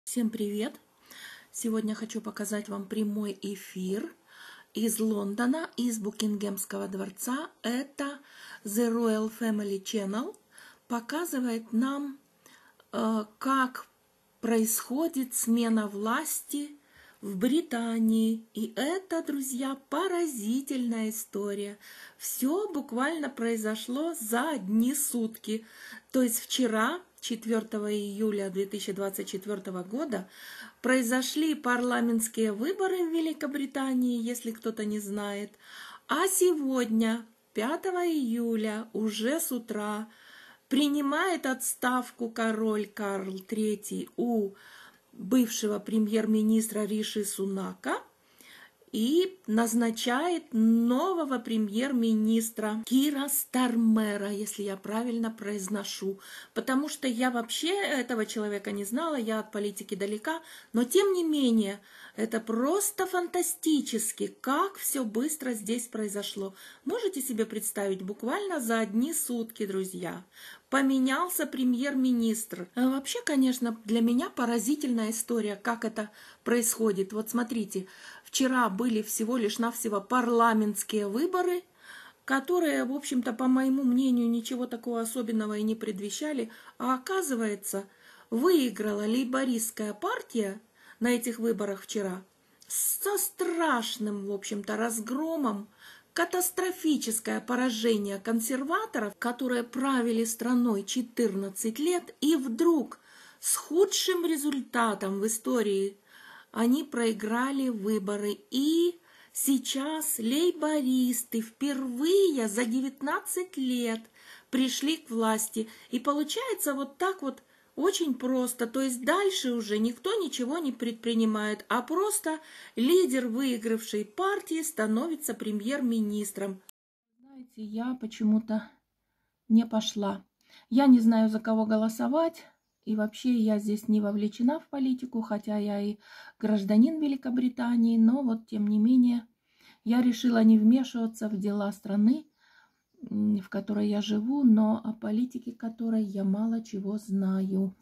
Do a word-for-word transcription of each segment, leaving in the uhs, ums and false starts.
Всем привет! Сегодня хочу показать вам прямой эфир из Лондона, из Букингемского дворца. Это The Royal Family Channel. Показывает нам, э, как происходит смена власти в Британии. И это, друзья, поразительная история. Все буквально произошло за одни сутки. То есть вчера, четвёртого июля две тысячи двадцать четвёртого года, произошли парламентские выборы в Великобритании, если кто-то не знает. А сегодня, пятого июля, уже с утра, принимает отставку король Карл третий у бывшего премьер-министра Риши Сунака и назначает нового премьер-министра Кира Стармера, если я правильно произношу. Потому что я вообще этого человека не знала, я от политики далека, но тем не менее, это просто фантастически, как все быстро здесь произошло. Можете себе представить, буквально за одни сутки, друзья, поменялся премьер-министр. Вообще, конечно, для меня поразительная история, как это происходит. Вот смотрите, вчера были всего лишь навсего парламентские выборы, которые, в общем-то, по моему мнению, ничего такого особенного и не предвещали. А оказывается, выиграла лейбористская партия на этих выборах вчера со страшным, в общем-то, разгромом. Катастрофическое поражение консерваторов, которые правили страной четырнадцать лет, и вдруг с худшим результатом в истории они проиграли выборы. И сейчас лейбористы впервые за девятнадцать лет пришли к власти. И получается вот так вот очень просто. То есть дальше уже никто ничего не предпринимает, а просто лидер выигравшей партии становится премьер-министром. Знаете, я почему-то не пошла. Я не знаю, за кого голосовать. И вообще я здесь не вовлечена в политику, хотя я и гражданин Великобритании. Но вот тем не менее я решила не вмешиваться в дела страны, в которой я живу, но о политике которой я мало чего знаю.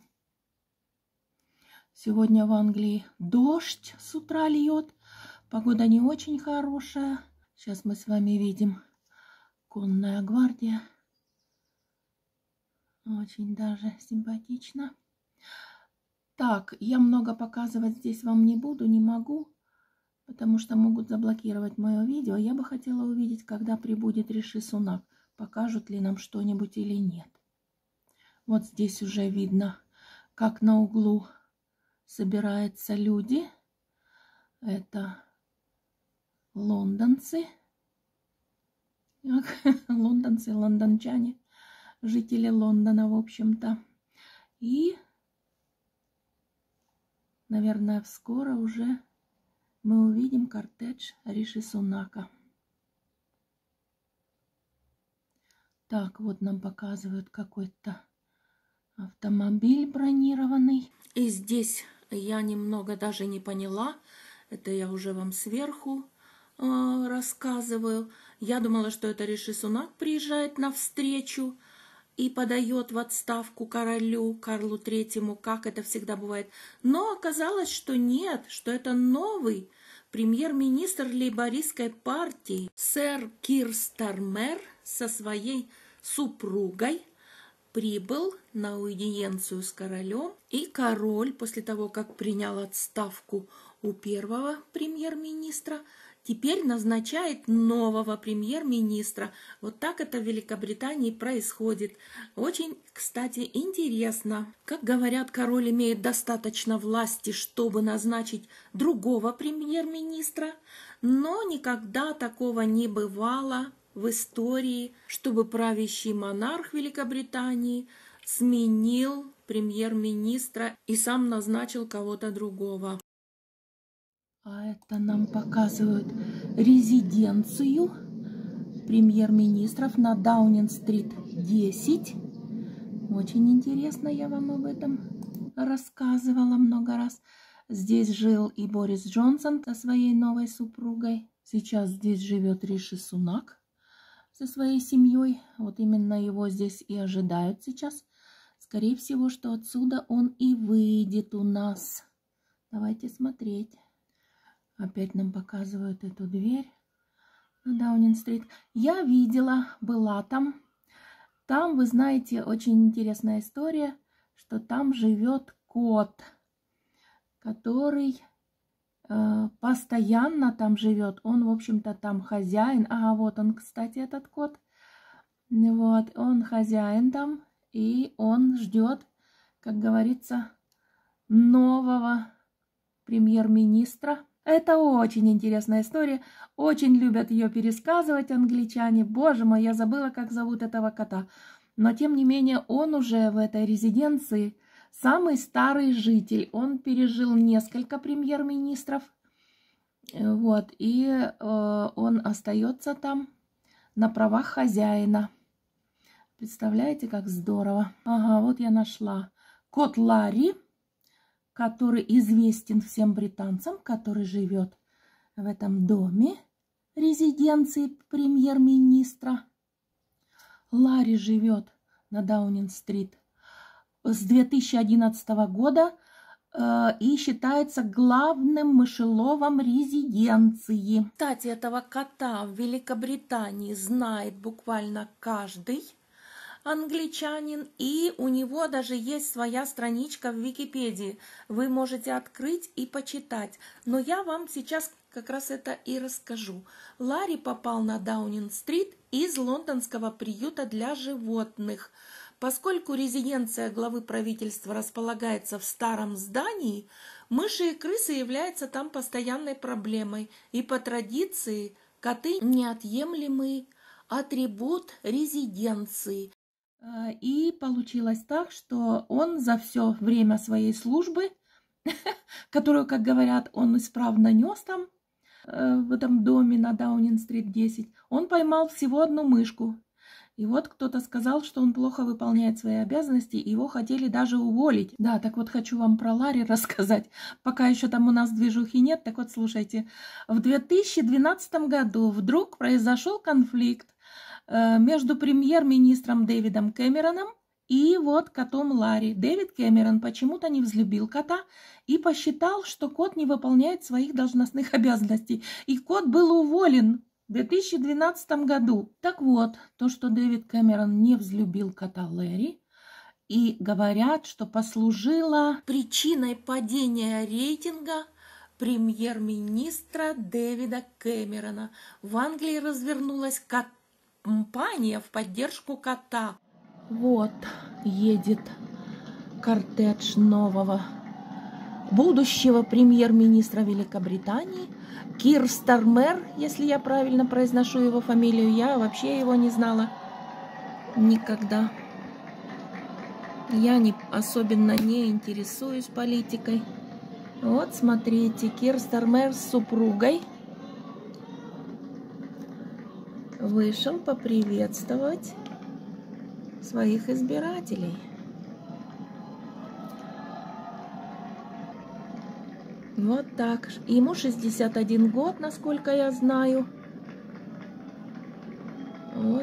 Сегодня в Англии дождь с утра льет, погода не очень хорошая. Сейчас мы с вами видим конная гвардия. Очень даже симпатично. Так, я много показывать здесь вам не буду, не могу, потому что могут заблокировать мое видео. Я бы хотела увидеть, когда прибудет Риши Сунак, покажут ли нам что-нибудь или нет. Вот здесь уже видно, как на углу собираются люди. Это лондонцы. Лондонцы, лондончане, жители Лондона, в общем-то. И, наверное, скоро уже мы увидим кортеж Риши Сунака. Так, вот нам показывают какой-то автомобиль бронированный. И здесь я немного даже не поняла. Это я уже вам сверху э, рассказываю. Я думала, что это Риши Сунак приезжает навстречу и подает в отставку королю Карлу третьему, как это всегда бывает. Но оказалось, что нет, что это новый премьер-министр лейбористской партии, сэр Кир Стармер, со своей супругой прибыл на аудиенцию с королем. И король, после того, как принял отставку у первого премьер-министра, теперь назначает нового премьер-министра. Вот так это в Великобритании происходит. Очень, кстати, интересно. Как говорят, король имеет достаточно власти, чтобы назначить другого премьер-министра, но никогда такого не бывало в истории, чтобы правящий монарх Великобритании сменил премьер-министра и сам назначил кого-то другого. А это нам показывают резиденцию премьер-министров на Даунинг-стрит десять. Очень интересно, я вам об этом рассказывала много раз. Здесь жил и Борис Джонсон со своей новой супругой. Сейчас здесь живет Риши Сунак со своей семьей. Вот именно его здесь и ожидают сейчас. Скорее всего, что отсюда он и выйдет у нас. Давайте смотреть. Опять нам показывают эту дверь на Даунинг-стрит. Я видела, была там. Там, вы знаете, очень интересная история, что там живет кот, который э, постоянно там живет. Он, в общем-то, там хозяин. Ага, вот он, кстати, этот кот. Вот, он хозяин там, и он ждет, как говорится, нового премьер-министра. Это очень интересная история. Очень любят ее пересказывать англичане. Боже мой, я забыла, как зовут этого кота. Но, тем не менее, он уже в этой резиденции самый старый житель. Он пережил несколько премьер-министров. Вот, и э, он остается там на правах хозяина. Представляете, как здорово. Ага, вот я нашла. Кот Ларри, который известен всем британцам, который живет в этом доме резиденции премьер-министра. Ларри живет на Даунинг-стрит с две тысячи одиннадцатого года э, и считается главным мышеловом резиденции. Кстати, этого кота в Великобритании знает буквально каждый англичанин, и у него даже есть своя страничка в Википедии. Вы можете открыть и почитать. Но я вам сейчас как раз это и расскажу. Ларри попал на Даунинг-стрит из лондонского приюта для животных. Поскольку резиденция главы правительства располагается в старом здании, мыши и крысы являются там постоянной проблемой. И по традиции коты – неотъемлемый атрибут резиденции. И получилось так, что он за все время своей службы, которую, как говорят, он исправно нес там, в этом доме на Даунинг-стрит десять, он поймал всего одну мышку. И вот кто-то сказал, что он плохо выполняет свои обязанности, и его хотели даже уволить. Да, так вот хочу вам про Ларри рассказать. Пока еще там у нас движухи нет, так вот слушайте. В две тысячи двенадцатом году вдруг произошел конфликт между премьер-министром Дэвидом Кэмероном и вот котом Ларри. Дэвид Кэмерон почему-то не взлюбил кота и посчитал, что кот не выполняет своих должностных обязанностей. И кот был уволен в две тысячи двенадцатом году. Так вот, то, что Дэвид Кэмерон не взлюбил кота Ларри, и говорят, что послужило причиной падения рейтинга премьер-министра Дэвида Кэмерона. В Англии развернулась катастрофа. Компания в поддержку кота. Вот едет кортеж нового будущего премьер-министра Великобритании. Кир Стармер, если я правильно произношу его фамилию. Я вообще его не знала никогда. Я не, особенно не интересуюсь политикой. Вот смотрите, Кир Стармер с супругой вышел поприветствовать своих избирателей. Вот так. Ему шестьдесят один год, насколько я знаю. Вот.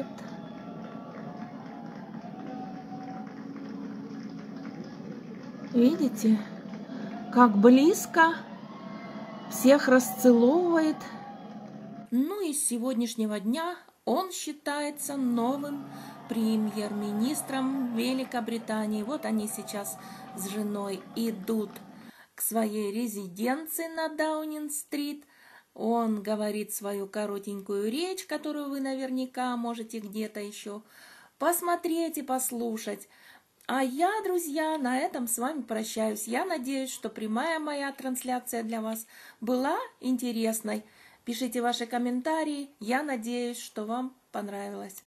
Видите, как близко всех расцеловывает. Ну и с сегодняшнего дня он считается новым премьер-министром Великобритании. Вот они сейчас с женой идут к своей резиденции на Даунинг-стрит. Он говорит свою коротенькую речь, которую вы наверняка можете где-то еще посмотреть и послушать. А я, друзья, на этом с вами прощаюсь. Я надеюсь, что прямая моя трансляция для вас была интересной. Пишите ваши комментарии. Я надеюсь, что вам понравилось.